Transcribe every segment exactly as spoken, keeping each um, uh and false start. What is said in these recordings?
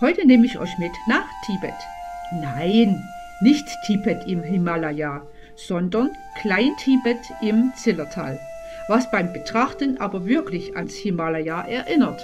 Heute nehme ich euch mit nach Tibet. Nein, nicht Tibet im Himalaya, sondern Klein-Tibet im Zillertal, was beim Betrachten aber wirklich ans Himalaya erinnert.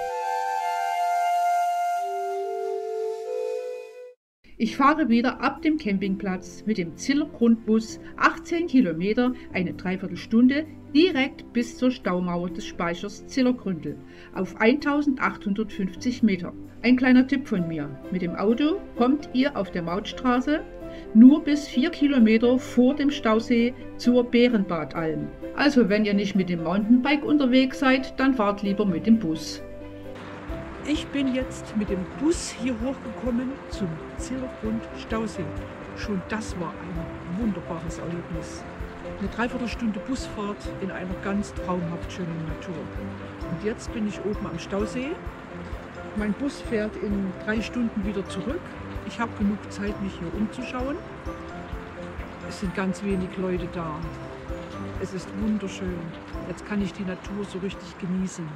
Ich fahre wieder ab dem Campingplatz mit dem Ziller-Grundbus achtzehn Kilometer, eine Dreiviertelstunde, direkt bis zur Staumauer des Speichers Zillergründel auf eintausendachthundertfünfzig Meter. Ein kleiner Tipp von mir: Mit dem Auto kommt ihr auf der Mautstraße nur bis vier Kilometer vor dem Stausee zur Bärenbadalm. Also wenn ihr nicht mit dem Mountainbike unterwegs seid, dann fahrt lieber mit dem Bus. Ich bin jetzt mit dem Bus hier hochgekommen zum Zillergrund Stausee. Schon das war ein wunderbares Erlebnis. Eine Dreiviertelstunde Busfahrt in einer ganz traumhaft schönen Natur. Und jetzt bin ich oben am Stausee. Mein Bus fährt in drei Stunden wieder zurück. Ich habe genug Zeit, mich hier umzuschauen. Es sind ganz wenig Leute da. Es ist wunderschön. Jetzt kann ich die Natur so richtig genießen.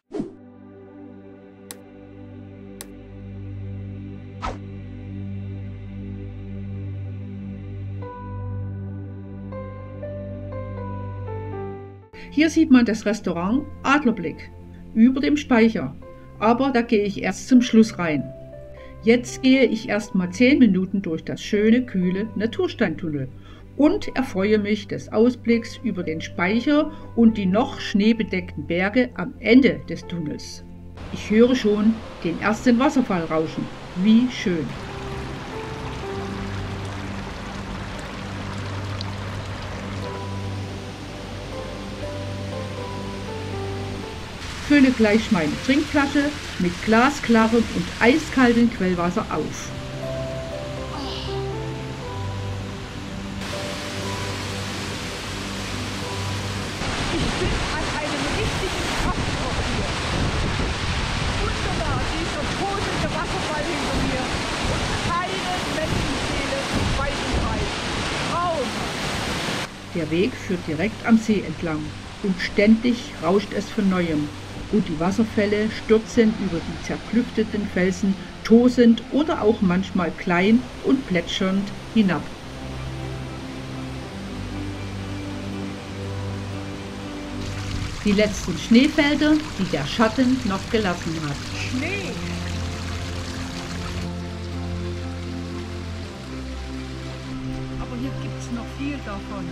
Hier sieht man das Restaurant Adlerblick über dem Speicher, aber da gehe ich erst zum Schluss rein. Jetzt gehe ich erst mal zehn Minuten durch das schöne, kühle Natursteintunnel und erfreue mich des Ausblicks über den Speicher und die noch schneebedeckten Berge am Ende des Tunnels. Ich höre schon den ersten Wasserfall rauschen. Wie schön! Fülle gleich meine Trinkflasche mit glasklarem und eiskaltem Quellwasser auf. Ich bin an einem richtigen Kraftort hier. Wunderbar, dieser tosende Wasserfall hinter mir und keine Menschenseele weit und breit. Traumhaft! Der Weg führt direkt am See entlang und ständig rauscht es von Neuem. Und die Wasserfälle stürzen über die zerklüfteten Felsen tosend oder auch manchmal klein und plätschernd hinab. Die letzten Schneefelder, die der Schatten noch gelassen hat. Schnee! Aber hier gibt es noch viel davon.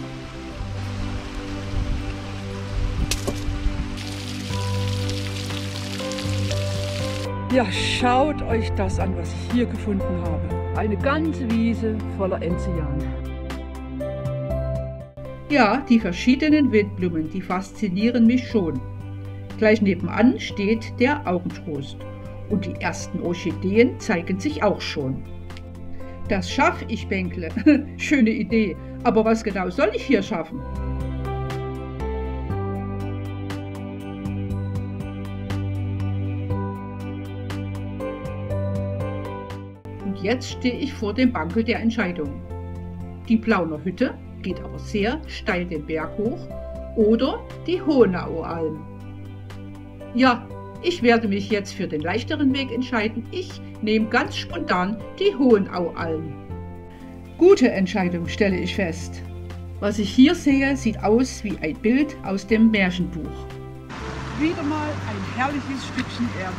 Ja, schaut euch das an, was ich hier gefunden habe. Eine ganze Wiese voller Enzian. Ja, die verschiedenen Wildblumen, die faszinieren mich schon. Gleich nebenan steht der Augentrost und die ersten Orchideen zeigen sich auch schon. Das schaffe ich, Bänkle. Schöne Idee, aber was genau soll ich hier schaffen? Und jetzt stehe ich vor dem Bankel der Entscheidung. Die Plauner Hütte geht aber sehr steil den Berg hoch oder die Hohenaualm. Ja, ich werde mich jetzt für den leichteren Weg entscheiden. Ich nehme ganz spontan die Hohenaualm. Gute Entscheidung, stelle ich fest. Was ich hier sehe, sieht aus wie ein Bild aus dem Märchenbuch. Wieder mal ein herrliches Stückchen Erde.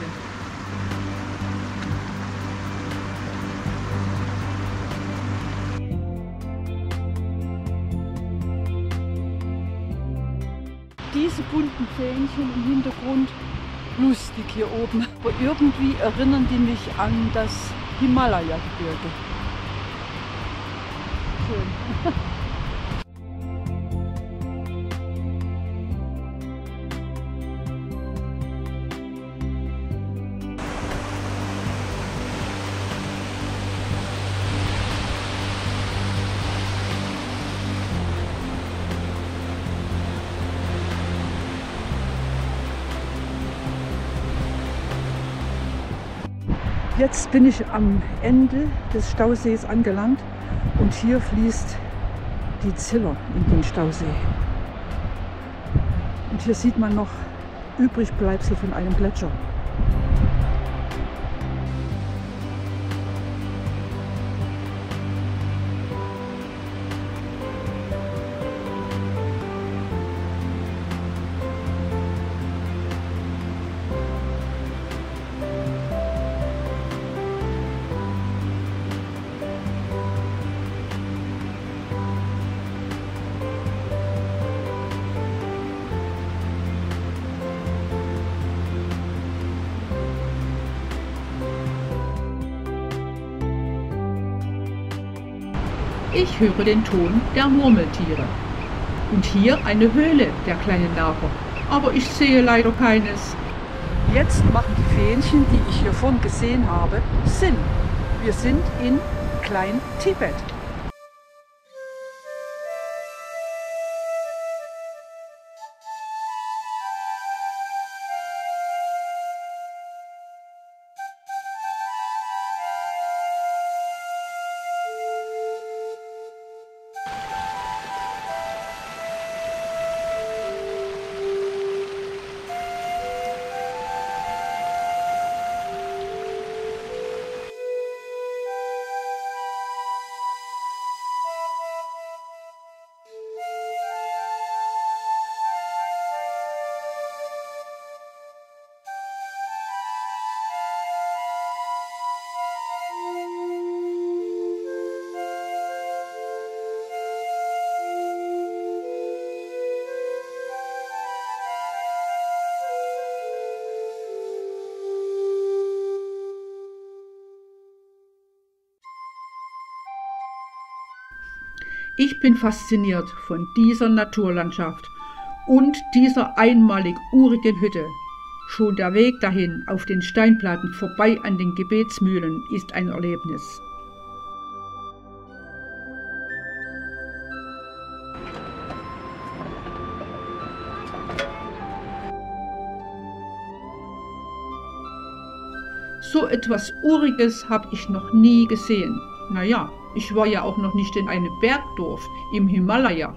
Diese bunten Fähnchen im Hintergrund, lustig hier oben. Aber irgendwie erinnern die mich an das Himalaya-Gebirge. Schön. Jetzt bin ich am Ende des Stausees angelangt und hier fließt die Ziller in den Stausee. Und hier sieht man noch Übrigbleibsel von einem Gletscher. Ich höre den Ton der Murmeltiere. Und hier eine Höhle der kleinen Nager, aber ich sehe leider keines. Jetzt machen die Fähnchen, die ich hier vorn gesehen habe, Sinn. Wir sind in Klein-Tibet. Ich bin fasziniert von dieser Naturlandschaft und dieser einmalig urigen Hütte. Schon der Weg dahin auf den Steinplatten vorbei an den Gebetsmühlen ist ein Erlebnis. So etwas Uriges habe ich noch nie gesehen. Naja, ich war ja auch noch nicht in einem Bergdorf im Himalaya.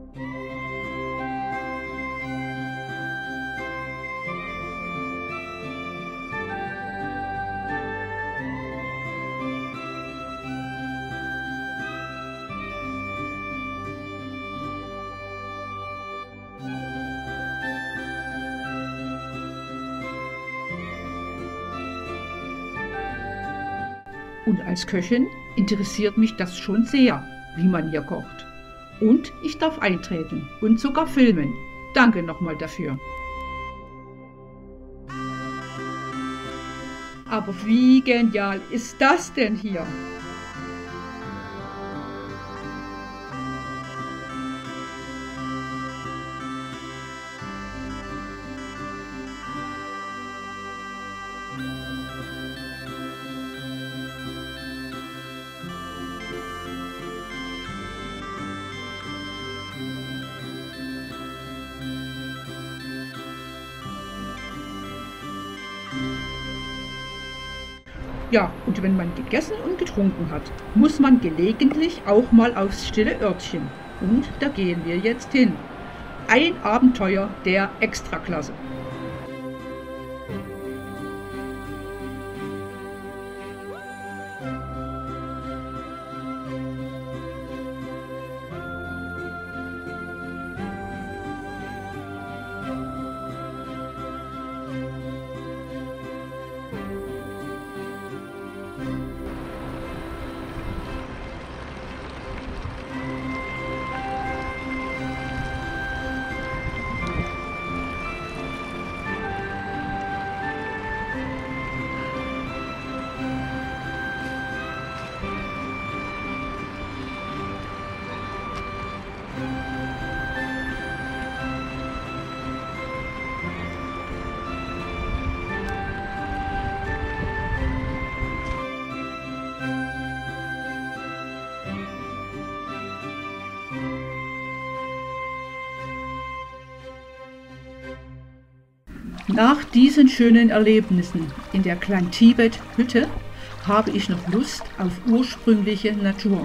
Und als Köchin interessiert mich das schon sehr, wie man hier kocht. Und ich darf eintreten und sogar filmen. Danke nochmal dafür. Aber wie genial ist das denn hier? Ja, und wenn man gegessen und getrunken hat, muss man gelegentlich auch mal aufs stille Örtchen. Und da gehen wir jetzt hin. Ein Abenteuer der Extraklasse. Nach diesen schönen Erlebnissen in der Klein-Tibet-Hütte habe ich noch Lust auf ursprüngliche Natur.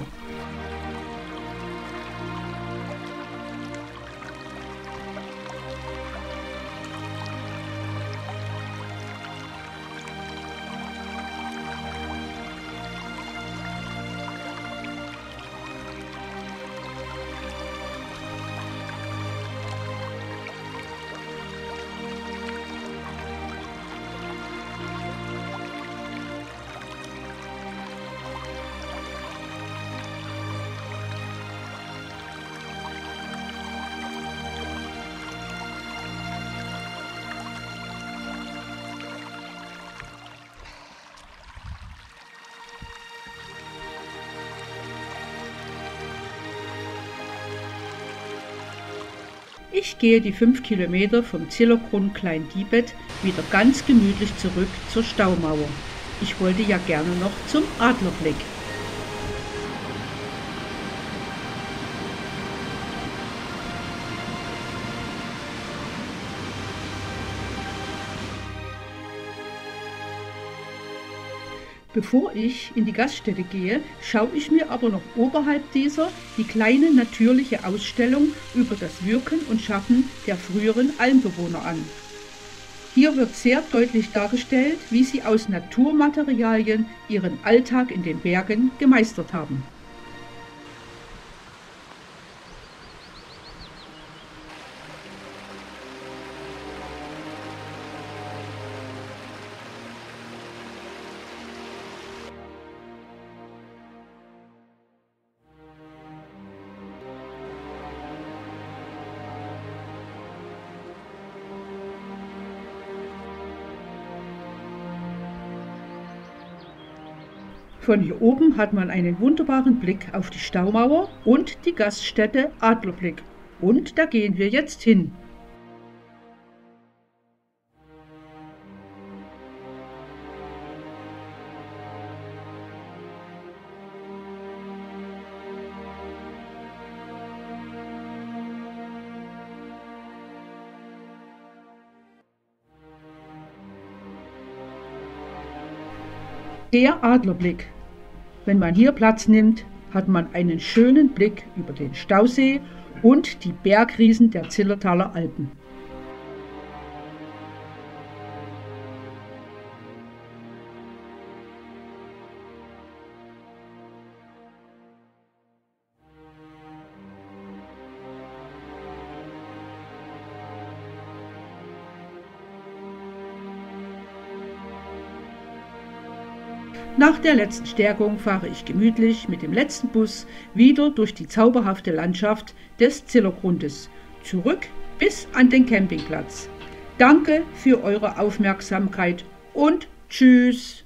Ich gehe die fünf Kilometer vom Zillergrund Klein-Diebet wieder ganz gemütlich zurück zur Staumauer. Ich wollte ja gerne noch zum Adlerblick. Bevor ich in die Gaststätte gehe, schaue ich mir aber noch oberhalb dieser die kleine natürliche Ausstellung über das Wirken und Schaffen der früheren Almbewohner an. Hier wird sehr deutlich dargestellt, wie sie aus Naturmaterialien ihren Alltag in den Bergen gemeistert haben. Von hier oben hat man einen wunderbaren Blick auf die Staumauer und die Gaststätte Adlerblick. Und da gehen wir jetzt hin. Der Adlerblick. Wenn man hier Platz nimmt, hat man einen schönen Blick über den Stausee und die Bergriesen der Zillertaler Alpen. Nach der letzten Stärkung fahre ich gemütlich mit dem letzten Bus wieder durch die zauberhafte Landschaft des Zillergrundes zurück bis an den Campingplatz. Danke für eure Aufmerksamkeit und tschüss!